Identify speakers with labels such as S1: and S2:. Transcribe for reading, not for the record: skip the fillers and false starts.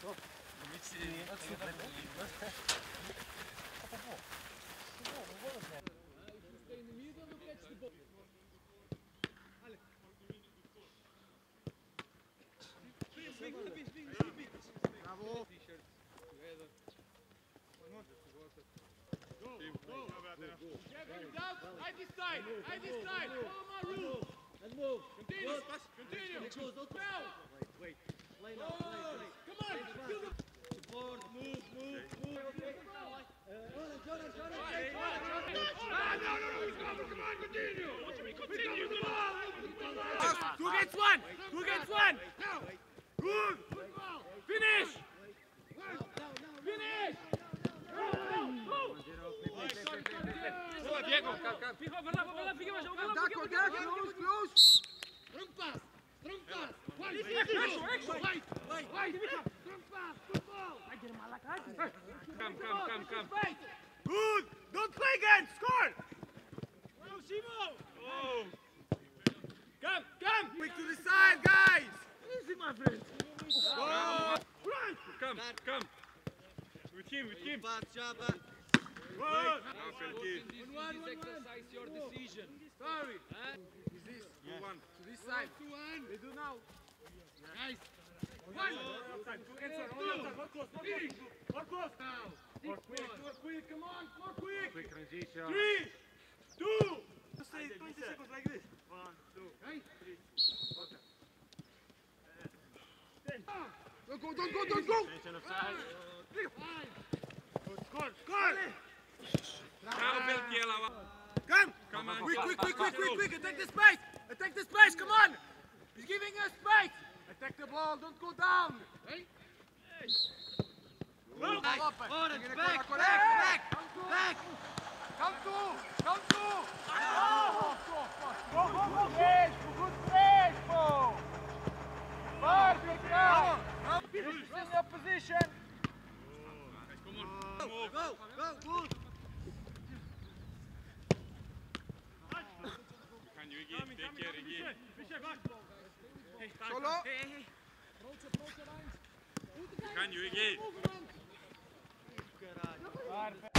S1: Bravo.
S2: Let's move.
S3: Continue. Well.
S2: Wait. Play now. Play.
S3: Come on.
S2: Support. Move. Jordan.
S3: No. Come on. Continue. Come on. 2 against 1. 2 against 1. Good. Finish. Finish. Diego, fica lá, fica mais.
S1: Close.
S3: Strong pass. Vai. Strong pass. Good ball.
S4: Come.
S1: Good. Don't play again. Score.
S3: Well, Simo.
S4: Oh.
S1: Come. Quick to the side, guys.
S3: Easy, my friend.
S1: Go.
S4: Come. With him.
S2: Pass, Chaba.
S1: Good.
S3: This exercise your decision.
S1: Sorry. Is this?
S4: You won.
S1: To this side. They do now.
S3: Nice.
S1: One. 2 against 1. More close. Now. More quick. Come on. More quick.
S4: Quick transition.
S1: 3, 2. Stay 20 seconds like this. 1, 2, 3. Don't go.
S4: Tension of side.
S1: Score.
S4: Bravo, Belchiela.
S1: Come on. Quick. Attack the space. Come on. He's giving us space. Attack the ball. Don't go down.
S3: Hey.
S1: Look.
S2: Orange, back.
S1: Come to. Go. Good space, Bo. Perfect now. Finish in your position.
S4: Come on. Move.
S2: Go, good.
S4: Can you again? Take care again.
S1: Solo.
S4: Can you again?
S2: Caralho.